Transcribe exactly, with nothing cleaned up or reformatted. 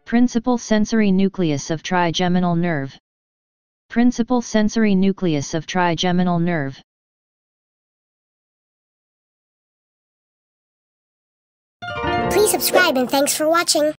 Principal sensory nucleus of trigeminal nerve. Principal sensory nucleus of trigeminal nerve. Please subscribe and thanks for watching.